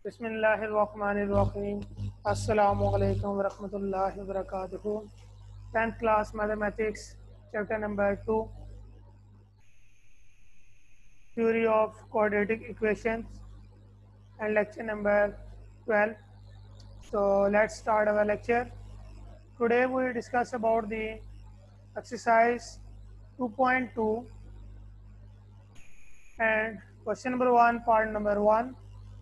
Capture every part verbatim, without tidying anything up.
बिस्मिल्लाहिर्रहमानिर्रहीम। अस्सलामु अलैकुम वरहमतुल्लाहि वबरकातुहू। tenth class mathematics, chapter number two, theory of quadratic equations, and lecture number twelve. So let's start our lecture. Today we will discuss about the exercise two point two and question number one, part number one.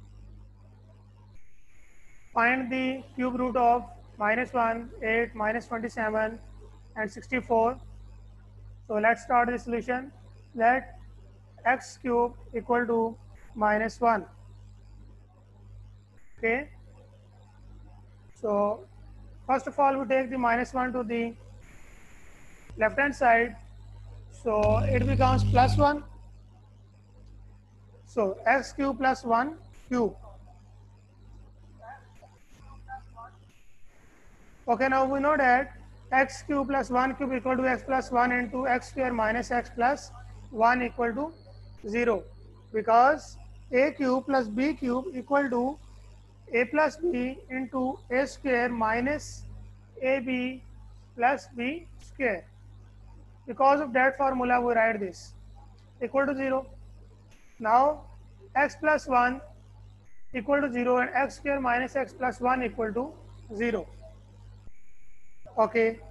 Find the cube root of minus one, eight, minus twenty-seven, and sixty-four. So let's start the solution. Let x cube equal to minus one. Okay. So first of all, we take the minus one to the left hand side. So it becomes plus one. So x cube plus one cube. Okay, now we know that x cube plus one cube equal to x plus one into x square minus x plus one equal to zero, because a cube plus b cube equal to a plus b into a square minus ab plus b square. Because of that formula we write this equal to zero. Now x plus one equal to zero and x square minus x plus one equal to zero. Okay.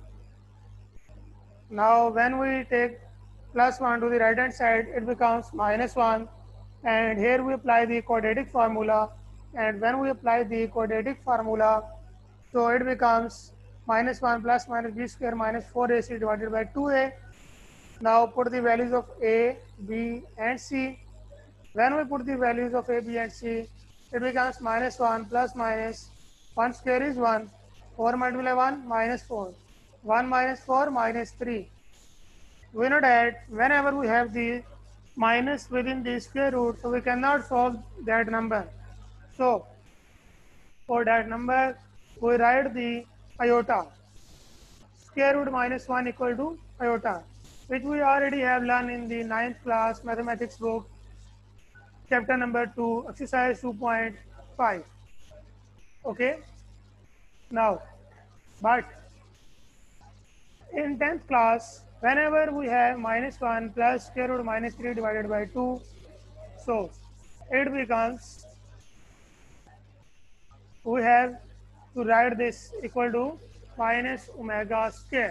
Now when we take plus one to the right hand side, it becomes minus one, and here we apply the quadratic formula, and when we apply the quadratic formula, so it becomes minus one plus minus b square minus four a c divided by two a. Now put the values of a, b and c. When we put the values of a, b and c, it becomes minus one plus minus one square is one, four multiplied by one minus four, one minus four minus three. We know that whenever we have the minus within the square root, so we cannot solve that number. So for that number, we write the iota. Square root minus one equal to iota, which we already have learned in the ninth class mathematics book, chapter number two, exercise two point five. Okay. Now, but in tenth class, whenever we have minus one plus square root minus three divided by two, so it becomes, we have to write this equal to minus omega square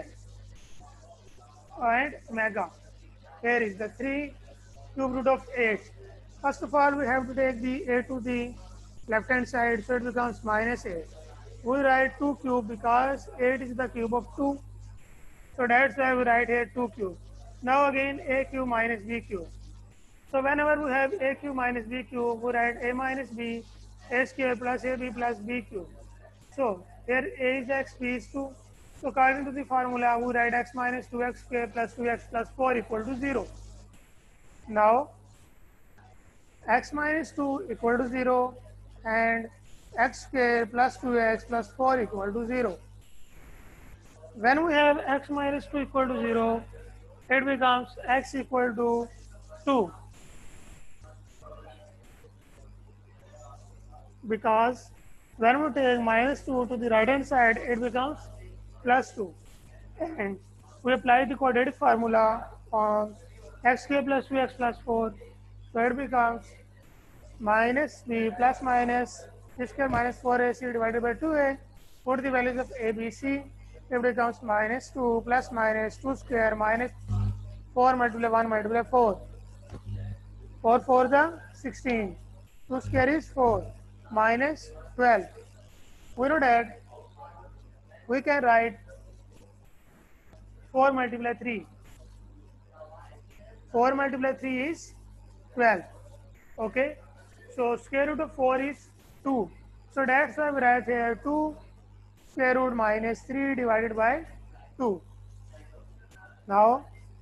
and omega. Here is the three cube root of eight. First of all, we have to take the a to the left hand side, so it becomes minus eight. We write two cube because eight is the cube of two. So that's why we write here two cube. Now again a cube minus b cube. So whenever we have a cube minus b cube, we write a minus b, a square plus ab plus b cube. So here a is x, b is two. So according to the formula, we write x minus two x square plus two x plus four equal to zero. Now x minus two equal to zero and x square plus two x plus four equal to zero. When we have x minus two equal to zero, it becomes x equal to two, because when we take minus two to the right hand side, it becomes plus two, and we apply the quadratic formula on x square plus two x plus four, so it becomes minus b plus minus b square minus four a c divided by two a. Put the values of a, b, c. It becomes minus two plus minus two square minus four multiplied one multiplied four. four four the sixteen. two square is four minus twelve. We know that we can write four multiplied three. four multiplied three is twelve. Okay. So square root of four is two. So that's why we write here two square root minus three divided by two. Now,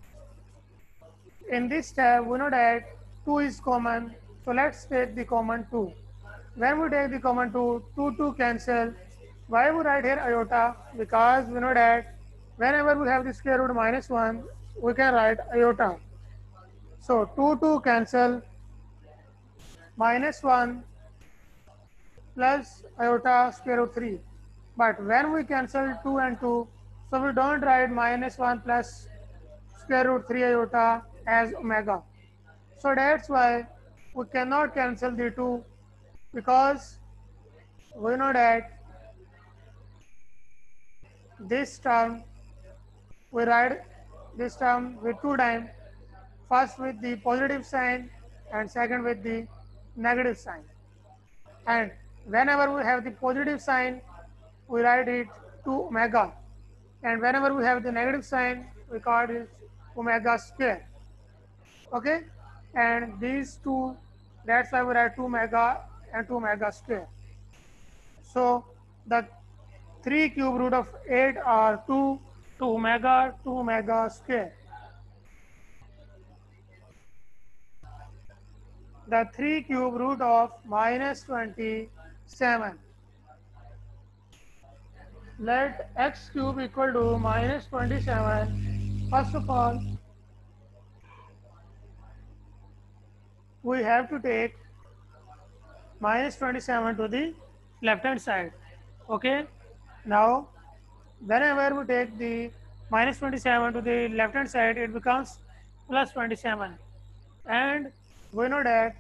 in this step, we know that two is common. So let's take the common two. When we take the common two, two, two cancel. Why we write here iota? Because we know that whenever we have the square root minus one, we can write iota. So two, two cancel. Minus one plus iota square root three. But when we cancel two and two, so we don't write minus one plus square root three iota as omega. So that's why we cannot cancel the two, because we know that this term, we write this term with two times, first with the positive sign and second with the negative sign. And whenever we have the positive sign, we write it two omega, and whenever we have the negative sign, we call it omega square. Okay, and these two, that's why we write two omega and two omega square. So the three cube root of eight are two, two omega, two omega square. The three cube root of minus twenty-seven. Let x cube equal to minus twenty-seven. First of all, we have to take minus twenty-seven to the left hand side. Okay, now whenever we take the minus twenty-seven to the left hand side, it becomes plus twenty-seven, and we know that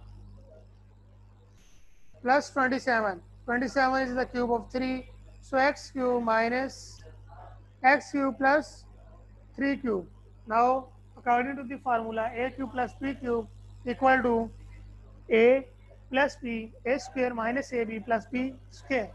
plus twenty-seven, twenty-seven is the cube of three, so x cube minus x cube plus three cube. Now according to the formula, a cube plus b cube equal to a plus b, a square minus ab plus b square.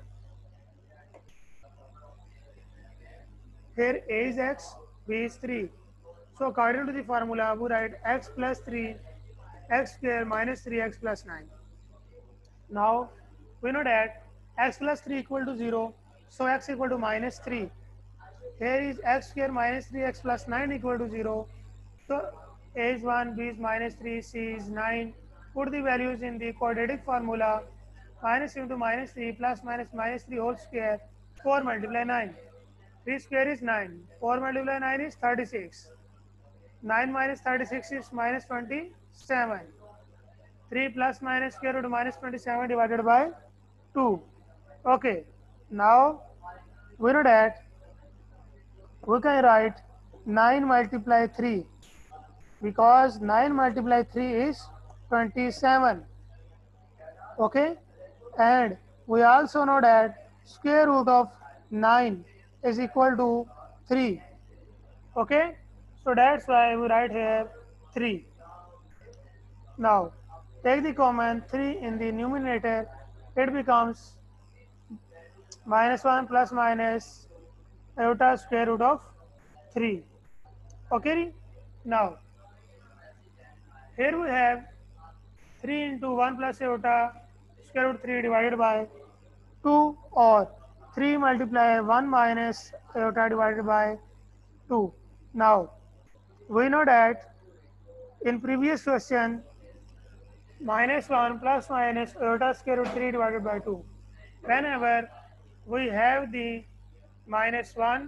Here a is x, b is three. So according to the formula, we write x plus three, x square minus three x plus nine. Now we know that x plus three equal to zero, so x equal to minus three. Here is x square minus three x plus nine equal to zero. So a is one, b is minus three, c is nine. Put the values in the quadratic formula. Minus into minus three plus minus minus three whole square. four multiply nine. three square is nine. four multiply nine is thirty-six. nine minus thirty-six is minus twenty-seven. three plus minus square root minus twenty-seven divided by two. Okay, now we know that we can write nine multiply three, because nine multiply three is twenty-seven. Okay, and we also know that square root of nine is equal to three. Okay, so that's why we write here three. Now take the common three in the numerator, it becomes minus one plus minus iota square root of three. Okay, now here we have three into one plus iota square root three divided by two, or three multiply one minus iota divided by two. Now we know that in previous question, minus one plus minus iota square root three divided by two. Whenever we have the minus one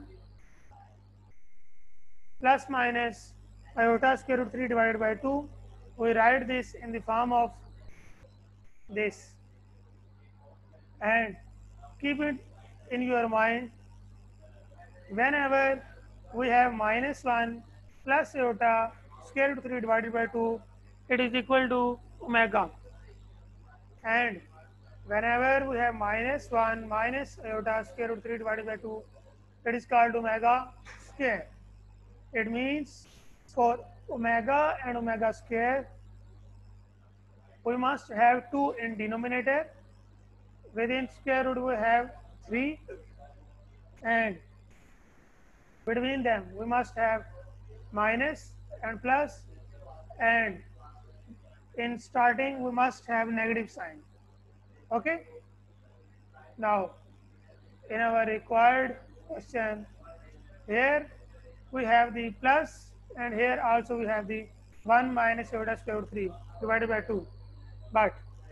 plus minus iota square root three divided by two, we write this in the form of this, and keep it in your mind, whenever we have minus one plus iota square root three divided by two, it is equal to omega, and whenever we have minus one minus iota square root three divided by two, it is called omega square. It means for omega and omega square, we must have two in denominator. Within square root we have three, and between them we must have minus and plus, and in starting we must have negative sign. Okay, now in our required question, here we have the plus, and here also we have the one minus iota square root three divided by two, but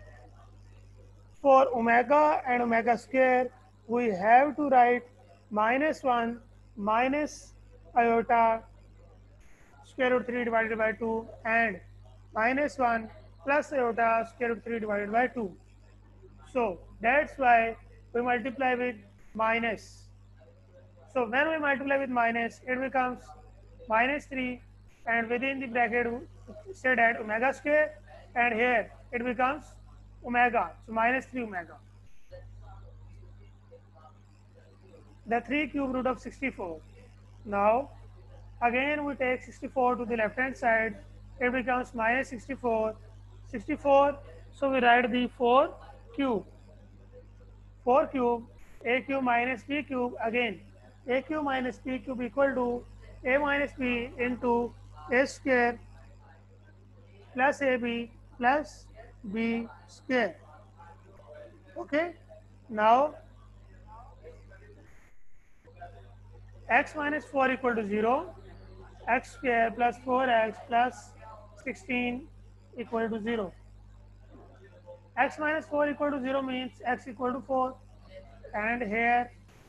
for omega and omega square, we have to write minus one minus iota square root three divided by two, and minus one plus iota square root three divided by two. So that's why we multiply with minus. So when we multiply with minus, it becomes minus three, and within the bracket say that omega square, and here it becomes omega, so minus three omega. The three cube root of sixty-four. Now again we take sixty-four to the left hand side, it becomes minus sixty-four, sixty-four, so we write the four cube, four cube, a cube minus b cube, again a cube minus b cube equal to a minus b into a square plus ab plus b square. Okay, now x minus four equal to zero, x square plus four x plus sixteen equal to zero. X minus four equal to zero means x equal to four, and here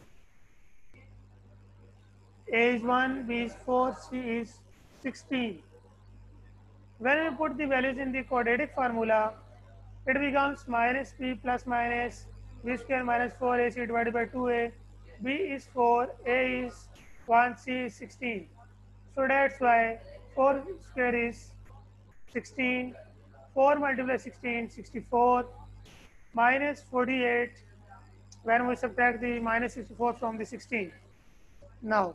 a is one, b is four, c is sixteen. When we put the values in the quadratic formula, it becomes minus b plus minus b square minus four ac divided by two a, b is four, a is one, c is sixteen. So that's why four square is sixteen, four multiplied sixteen, sixty-four, minus forty-eight when we subtract the minus sixty-four from the sixteen. Now,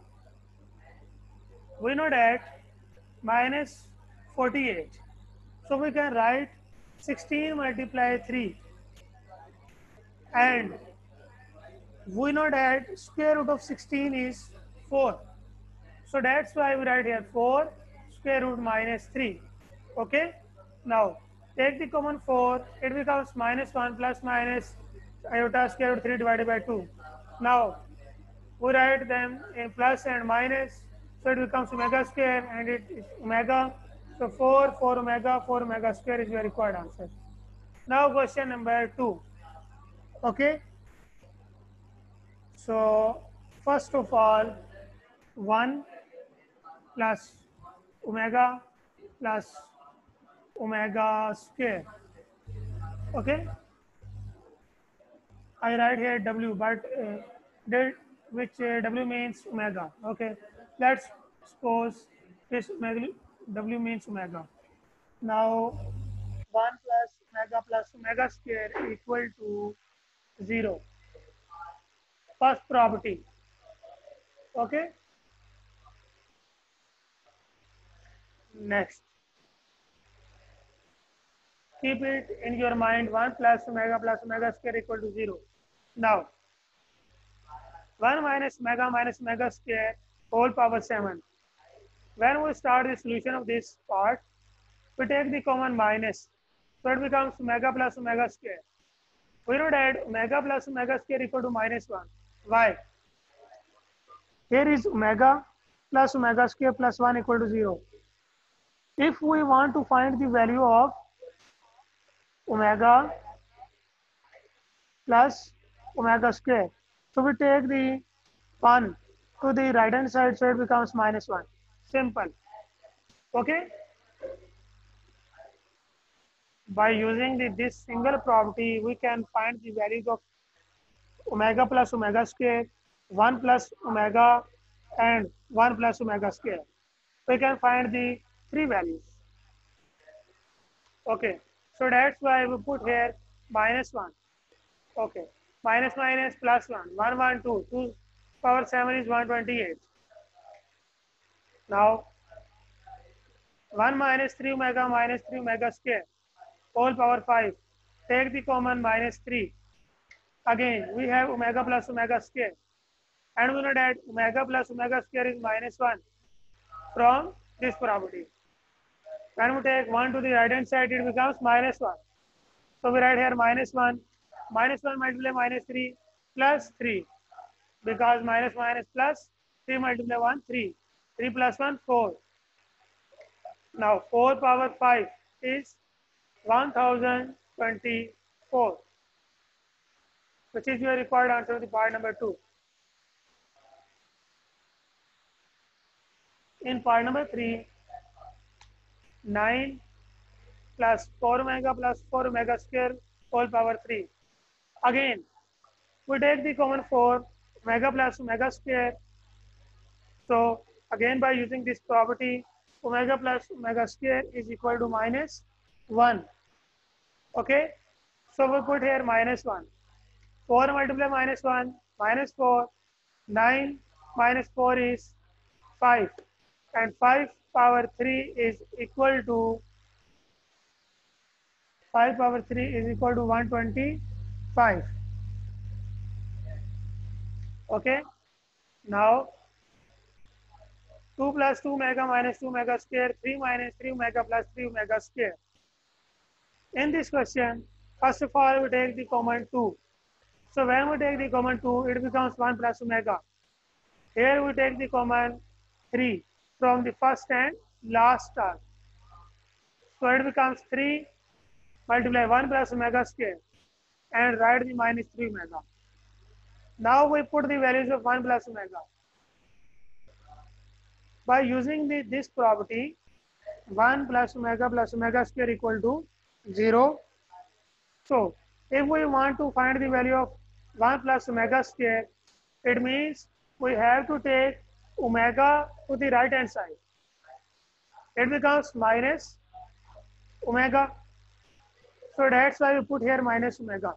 we know that minus forty-eight. So we can write sixteen multiply three, and we know that square root of sixteen is four. So that's why we write here four square root minus three. Okay, now take the common four, it becomes minus one plus minus iota square root three divided by two. Now we write them in plus and minus, so it becomes omega square, and it is omega. So four, four omega, four omega square is your required answer. Now question number two. Okay. So first of all, one plus omega plus omega square. Okay. I write here W, but uh, did, which uh, W means omega. Okay. Let's suppose this omega, W means omega. Now one plus omega plus omega square equal to zero. First property. Okay. Next. Keep it in your mind, one plus omega plus omega square equal to zero. Now, one minus omega minus omega square whole power seven. When we start the solution of this part, we take the common minus. So it becomes omega plus omega square. We know that omega plus omega square equal to minus one. Why? Here is omega plus omega square plus one equal to zero. If we want to find the value of omega plus omega square, so we take the one to the right hand side, so it becomes minus one. Simple. Okay. By using the, this single property, we can find the values of omega plus omega square, one plus omega, and one plus omega square. We can find the three values. Okay, so that's why we put here minus one. Okay, minus minus plus one, one, one, two, two power seven is one hundred twenty-eight. Now, one minus three omega minus three omega square, whole power five. Take the common minus three. Again, we have omega plus omega square. And we know that omega plus omega square is minus one from this property. When we take one to the right hand side, it becomes minus one. So we write here minus one, minus one multiply minus three plus three. Because minus minus plus three multiply one, three. three plus one, four. Now four power five is one thousand twenty-four, which is your required answer to the part number two. In part number three, nine plus four omega plus four omega square whole power three. Again, we take the common four, omega plus omega square. So again, by using this property, omega plus omega square is equal to minus one. Okay, so we put here minus one. four multiply minus one, minus four, nine minus four is five, and five power three is equal to five power three is equal to one hundred twenty-five. Okay, now two plus two omega minus two omega square, three minus three omega plus three omega square. In this question, first of all, we take the common two. So when we take the common two, it becomes one plus omega. Here we take the common three from the first and last term. So it becomes three multiply one plus omega square and write the minus three omega. Now we put the values of one plus omega. By using the, this property, one plus omega plus omega square equal to zero. So if we want to find the value of one plus omega square, it means we have to take omega to the right hand side. It becomes minus omega. So that's why we put here minus omega.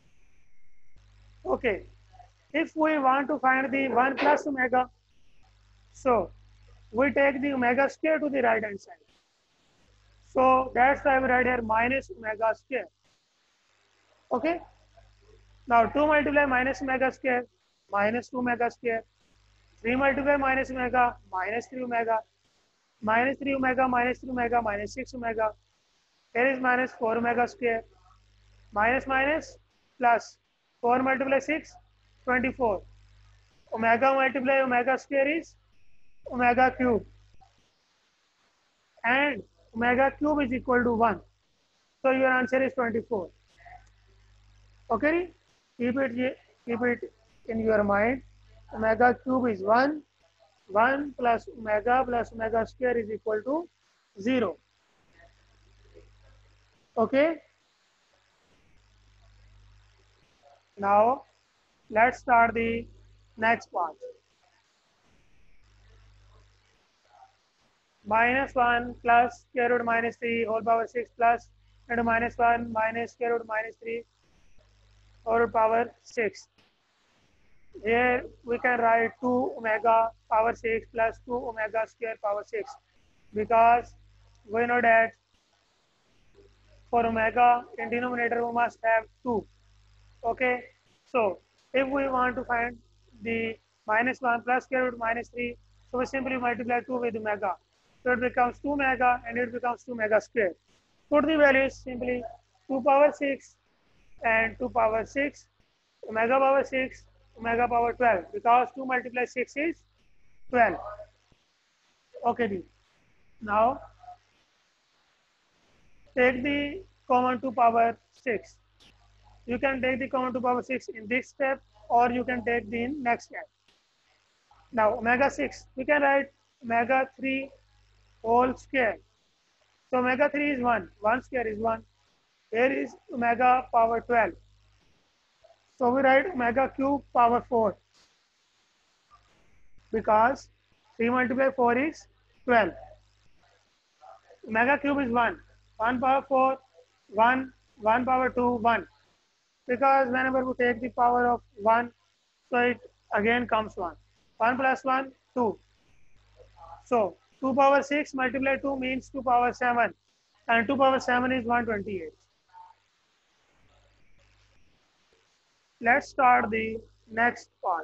Okay. If we want to find the one plus omega, so we take the omega square to the right hand side. So that's why we write here minus omega square. Okay. Now two multiply minus omega square, minus two omega square. three multiply minus omega, minus three omega. Minus three omega, minus three omega, minus six omega. Here is minus four omega square. Minus minus plus four multiply six, twenty-four. Omega multiply omega square is omega cube. And omega cube is equal to one. So your answer is twenty-four. Okay? Keep it, keep it in your mind. Omega cube is one. one plus omega plus omega square is equal to zero. Okay? Now, let's start the next part. Minus one plus square root minus three whole power six plus into minus one minus square root minus three whole power six. Here we can write two omega power six plus two omega square power six, because we know that for omega in denominator we must have two. Okay, so if we want to find the minus one plus square root minus three, so we simply multiply two with omega. So it becomes two omega and it becomes two omega square. Put the values simply two power six and two power six, omega power six, omega power twelve, because two multiply six is twelve. Okay, now take the common two power six. You can take the common two power six in this step, or you can take the next step. Now omega six, we can write omega three whole square. So omega three is one, one square is one. Here is omega power twelve. So we write omega cube power four, because three multiplied four is twelve. Omega cube is one, one power four, one, one power two, one. Because whenever we take the power of one, so it again comes one. one plus one, two. So two power six multiplied two means two power seven, and two power seven is one hundred twenty-eight. Let's start the next part.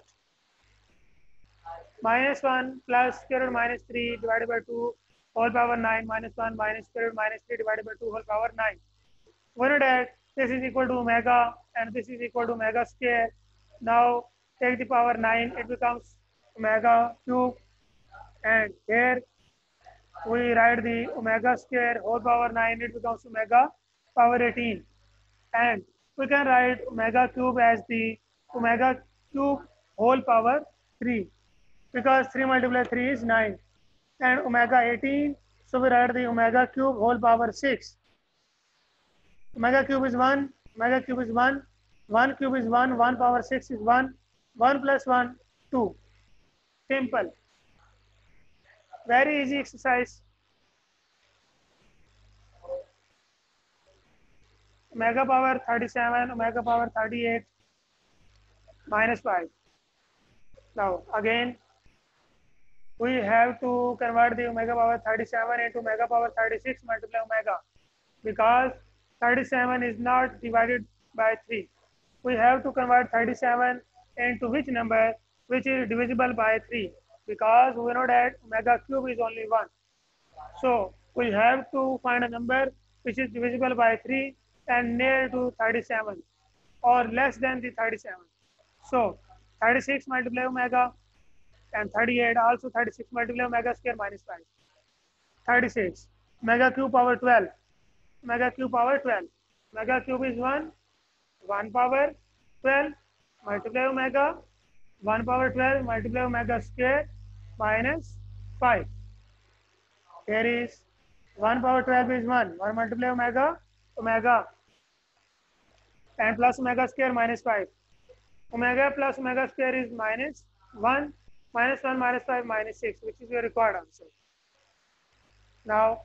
Minus one plus square root minus three divided by two whole power nine minus one minus square root minus three divided by two whole power nine. We know that this is equal to omega and this is equal to omega square. Now take the power nine, it becomes omega cube, and here we write the omega square whole power nine, it becomes omega power eighteen. And we can write omega cube as the omega cube whole power three, because three multiplied three is nine, and omega eighteen, so we write the omega cube whole power six. Omega cube is one, omega cube is one, one cube is one, one power six is one, one plus one, two. Simple. Very easy exercise. Omega power thirty-seven, omega power thirty-eight, minus five. Now, again, we have to convert the omega power thirty-seven into omega power thirty-six multiply omega, because thirty-seven is not divided by three. We have to convert thirty-seven into which number which is divisible by three, because we know that omega cube is only one. So we have to find a number which is divisible by three and near to thirty-seven or less than the thirty-seven. So thirty-six multiply omega and thirty-eight, also thirty-six multiply omega square minus five. thirty-six. Omega cube power twelve. Omega cube power twelve. Omega cube is one. one power twelve multiply omega. one power twelve multiply omega square minus five. Here is one power twelve is one. one multiply omega. Omega. And plus omega square minus five. Omega plus omega square is minus one. Minus one minus five minus six, which is your required answer. Now,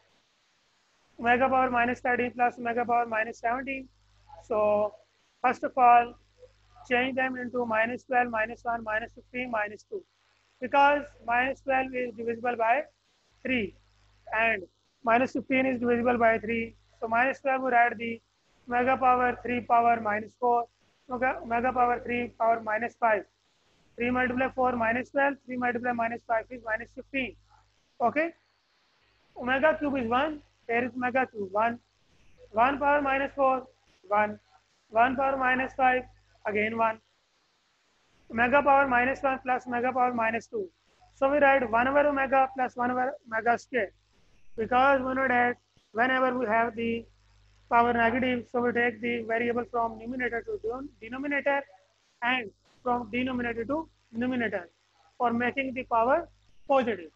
omega power minus thirty plus omega power minus seventy. So, first of all, change them into minus twelve, minus one, minus fifteen, minus two. Because minus twelve is divisible by three and minus fifteen is divisible by three. So, minus twelve would add the omega power three power minus four, omega, omega power three power minus five. three multiply four minus twelve, three multiply minus five is minus fifteen. Okay? Omega cube is one, here is omega cube, one. one power minus four, one. one power minus five, again one. Omega power minus one plus omega power minus two. So we write one over omega plus one over omega square. Because we know that whenever we have the power negative, so we take the variable from numerator to denominator and from denominator to numerator for making the power positive.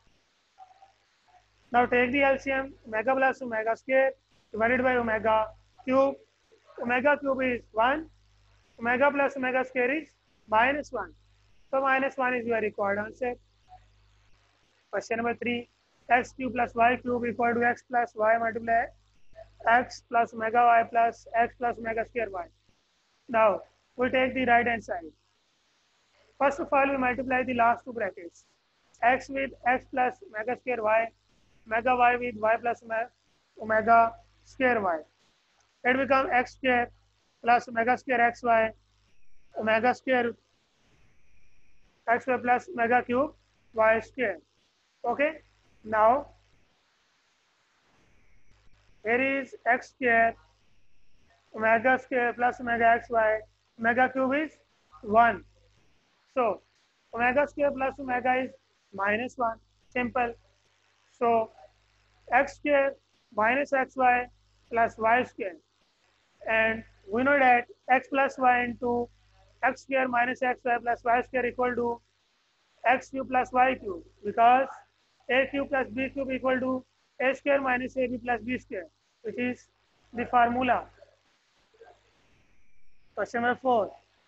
Now take the L C M, omega plus omega square divided by omega cube. Omega cube is one, omega plus omega square is minus one. So minus one is your required answer. Question number three, x cube plus y cube equal to x plus y multiply x plus omega y plus x plus omega square y. Now we take the right hand side. First of all, we multiply the last two brackets. X with x plus omega square y, omega y with y plus omega square y. It becomes x square plus omega square xy, omega square xy plus omega cube y square. Okay. Now, here is x square, omega square plus omega xy, omega cube is one. So, omega square plus omega is minus one, simple. So, x square minus xy plus y square. And we know that x plus y into x square minus xy plus y square equal to x cube plus y cube, because a cube plus b cube equal to a square minus ab plus b square, which is the formula. Question number four.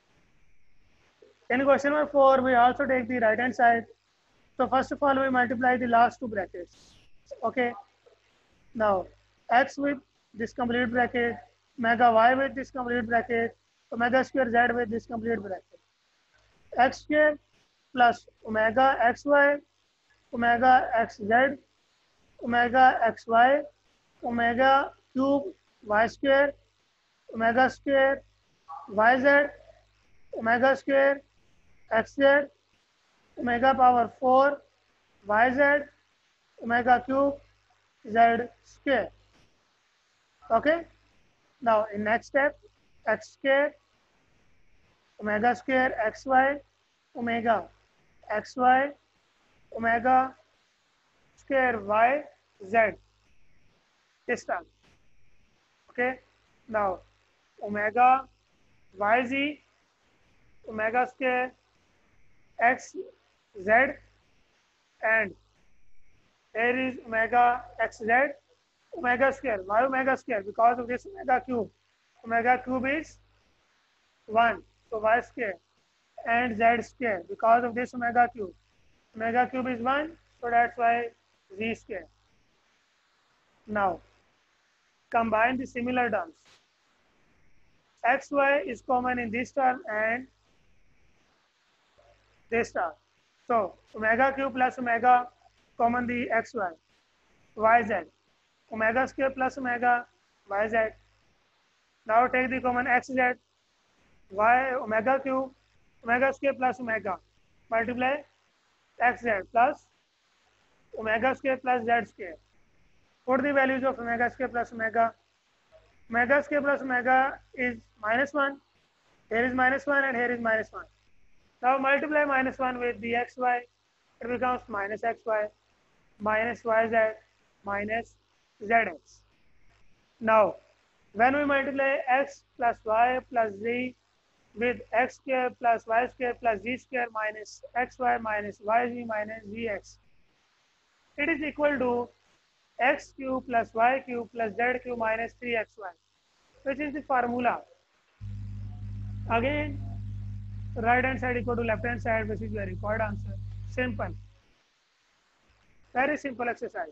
In question number four, we also take the right hand side. So first of all, we multiply the last two brackets. Okay. Now, x with this complete bracket, omega y with this complete bracket, omega square z with this complete bracket. X square plus omega xy, omega xz, omega xy, omega cube y square, omega square yz, omega square xz, omega power four yz, omega cube z square. Okay. Now in next step, x square, omega square xy, omega xy, omega square y z. This time. Okay. Now omega yz, omega square x z, and here is omega xz, omega square. Why omega square? Because of this omega cube. Omega cube is one, so y square, and z square. Because of this omega cube, omega cube is one, so that's why z square. Now, combine the similar terms. Xy is common in this term and this term. So, omega cube plus omega, common the xy, yz, omega square plus omega, yz. Now take the common xz, y omega cube, omega square plus omega, multiply xz plus omega square plus z square. Put the values of omega square plus omega. Omega square plus omega is minus one. Here is minus one and here is minus one. Now multiply minus one with the xy. It becomes minus xy, minus yz, minus zx. Now, when we multiply x plus y plus z with x square plus y square plus z square minus xy minus yz minus zx, it is equal to x cube plus y cube plus z cube minus three x y, which is the formula. Again, right hand side equal to left hand side, which is your required answer. Simple. Very simple exercise.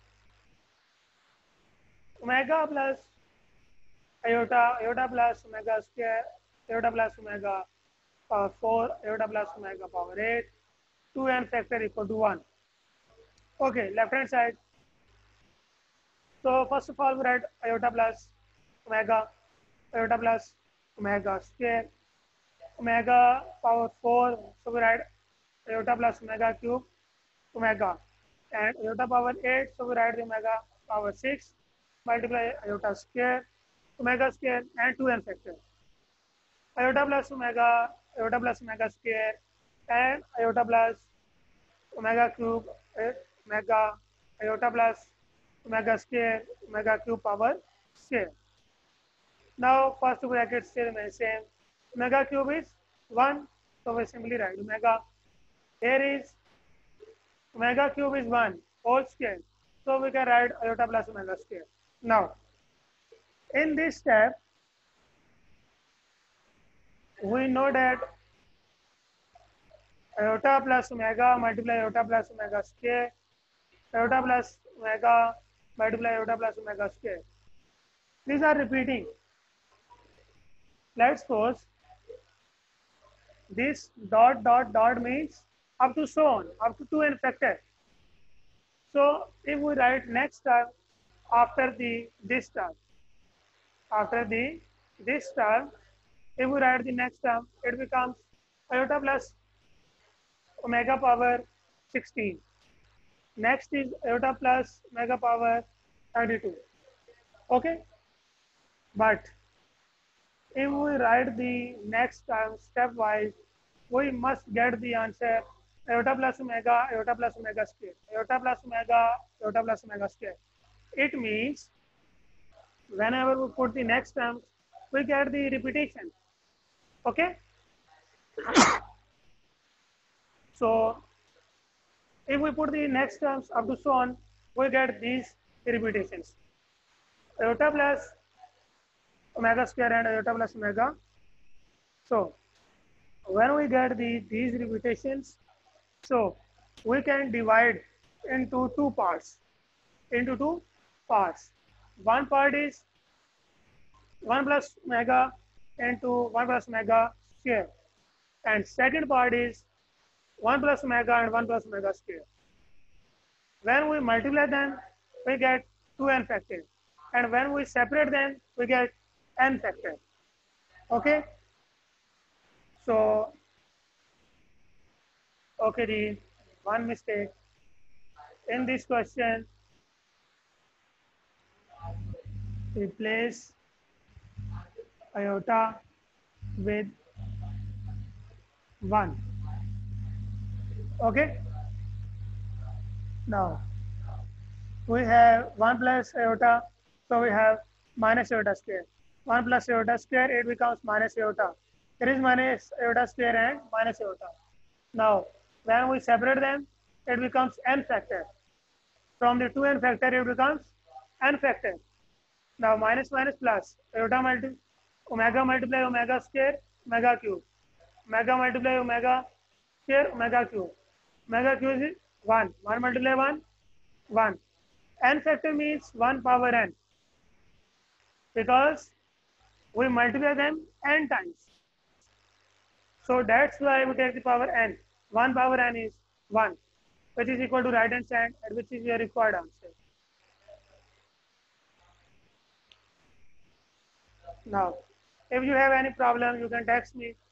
Omega plus iota, iota plus omega square, iota plus omega power four, iota plus omega power eight, two n factor equal to one. Okay, left hand side. So first of all, we write iota plus omega, iota plus omega square, omega power four. So we write iota plus omega cube, omega, and iota power eight. So we write the omega power six, multiply iota square, omega square, and two n factor. Iota plus omega, iota plus omega square, and iota plus omega cube, omega, iota plus omega square, omega cube power square. Now, first two brackets still remain same. Omega cube is one, so we simply write omega. Here is omega cube is one, whole square, so we can write iota plus omega square. Now, in this step, we know that iota plus omega multiply iota plus omega square, iota plus omega multiply iota plus omega square. These are repeating. Let's suppose this dot dot dot means up to so on, up to two n factor. So if we write next term after the this term, after the this term, if we write the next term, it becomes iota plus omega power sixteen. Next is iota plus omega power thirty-two. Okay, but if we write the next term stepwise, we must get the answer iota plus omega, iota plus omega square, iota plus omega, iota plus omega square. It means whenever we put the next term, we get the repetition. Okay? So, if we put the next terms up to so on, we get these repetitions. Iota plus omega square and iota plus omega. So, when we get the these repetitions, so we can divide into two parts. Into two parts. One part is one plus omega into one plus omega square, and second part is one plus omega and one plus omega square. When we multiply them, we get two n factor, and when we separate them, we get n factor. Okay? So, okay, the one mistake in this question, replace iota with one. Okay? Now, we have one plus iota, so we have minus iota square. one plus iota square, it becomes minus iota. There is minus iota square and minus iota. Now, when we separate them, it becomes n factor. From the two n factor, it becomes n factor. Now, minus minus plus, iota multi omega multiply omega square, omega cube. Omega multiply omega here omega cube. Omega cube is one. one multiply one, one. N factor means one power n because we multiply them n times. So that's why we take the power n. one power n is one, which is equal to right hand side, and which is your required answer. Now, if you have any problem, you can text me